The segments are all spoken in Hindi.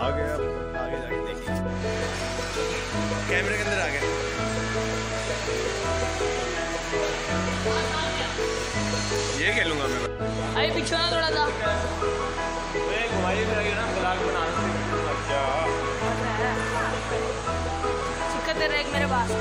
आगे जाके देखेंगे। कैमरे के अंदर आ गए। ये खेलूंगा मैं। अरे पीछे ना थोड़ा सा। घुमाइए ना ब्लॉग बना। अच्छा सिक्का तेरा एक मेरे पास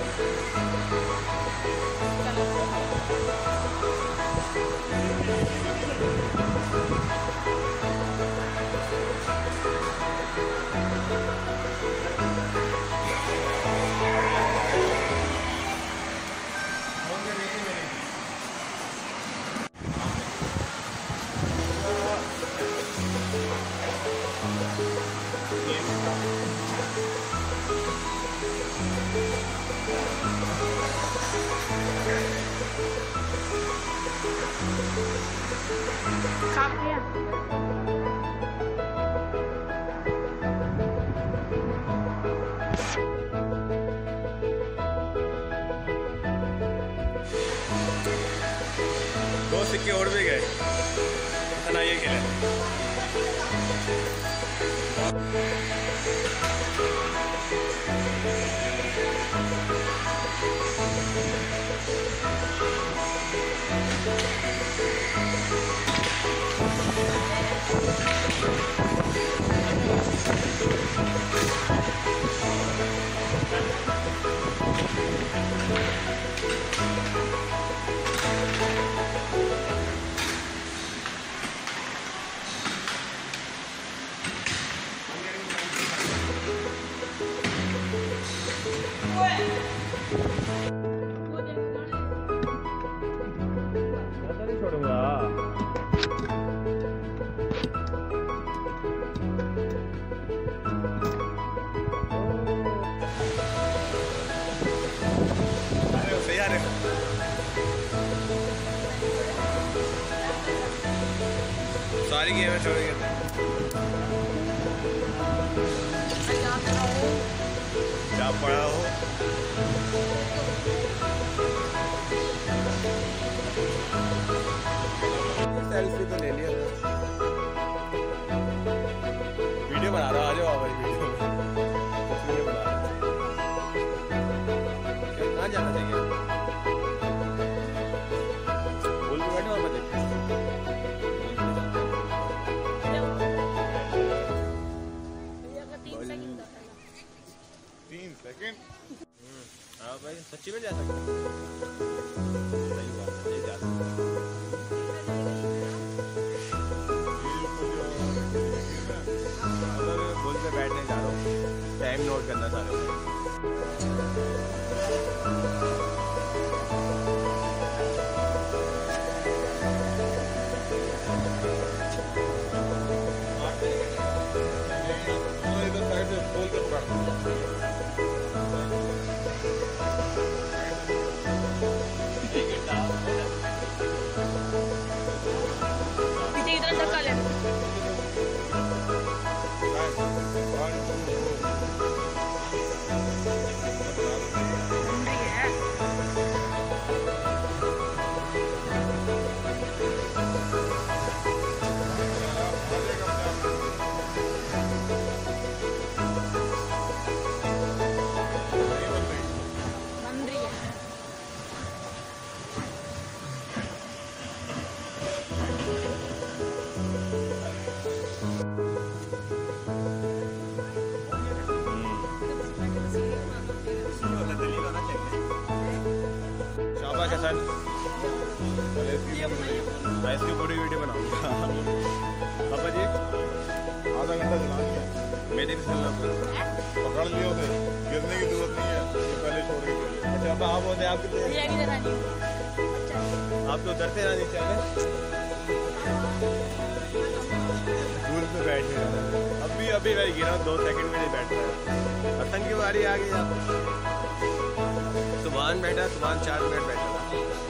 दो सिक्के और भी गए। इतना ये खेला। सारी गेम छोड़ेंगे। क्या पड़ा हो? सेल्फी तो ले लिया था। वीडियो बना रहा हूँ, आ जाओ भाई वीडियो बना रहा हूँ। कहाँ जाना चाहिए? बोल के बैठो और बजे 3 सेकंड। हाँ भाई सच्ची में जा सकते हैं। सही बात है, जा सकते हैं। बोल पे बैठने जा रहा हूँ। टाइम नोट करना सारे। सर मैं इसकी पूरी वीडियो बनाऊंगा। पापा जी आधा घंटा चलानी मेरे भी चलना पकड़ लिए होते, गिरने की जरूरत नहीं है, पहले छोड़ के। अच्छा आप होते आप तो उतरते ना नीचे दूर पे बैठे। अभी मैं गिरा 2 सेकंड में नहीं बैठ रहा। पतंग की बारी आ गई। सुभान बैठा, सुभान 4 मिनट बैठा था।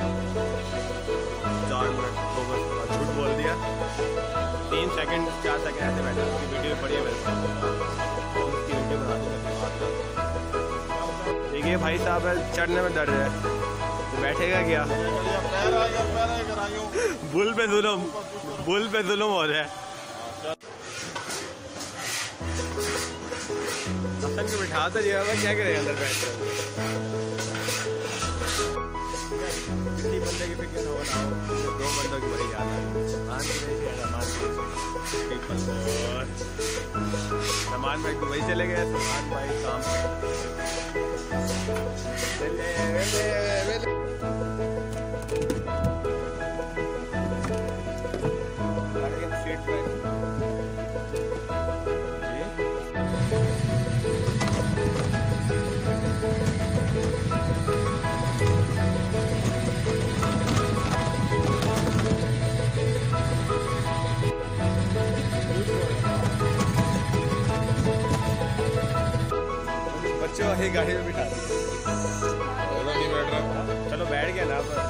4 मिनट झूठ बोल दिया। 3 सेकंड 4 सेकंड ऐसे बैठा। उसकी वीडियो पड़ी है मेरे पास, उसकी वीडियो बना दूँगा। देखिए भाई साहब चढ़ने में दर्द है, तो बैठेगा क्या? बुल पे जुल्म हो रहा है। हसन को बिठा तो दिया, क्या करेगा अंदर बैठ कर। किसी बंदे की फिक्र हो ना हो, दो बंदों की बड़ी याद आई। सलमान भाई दुबई चले गए, सलमान भाई काम बच्चों ही गाड़ी में बिठा दिया। चलो नहीं बैठ रहा। चलो बैठ गया ना, पर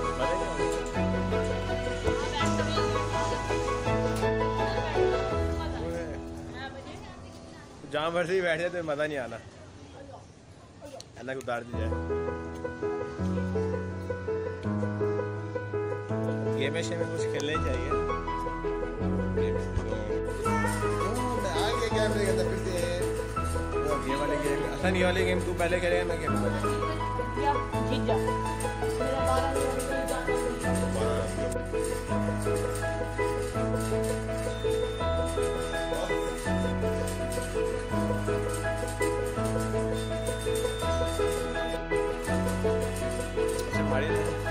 जहाँ मर्जी बैठ जाए तो मजा नहीं आना। अलग उतार दी जाए। गेम में कुछ खेलने चाहिए। ये वाले गेम, असन ये वाले गेम तू पहले खेलेगा, मैं खेलूंगा। जीत जा। हमारे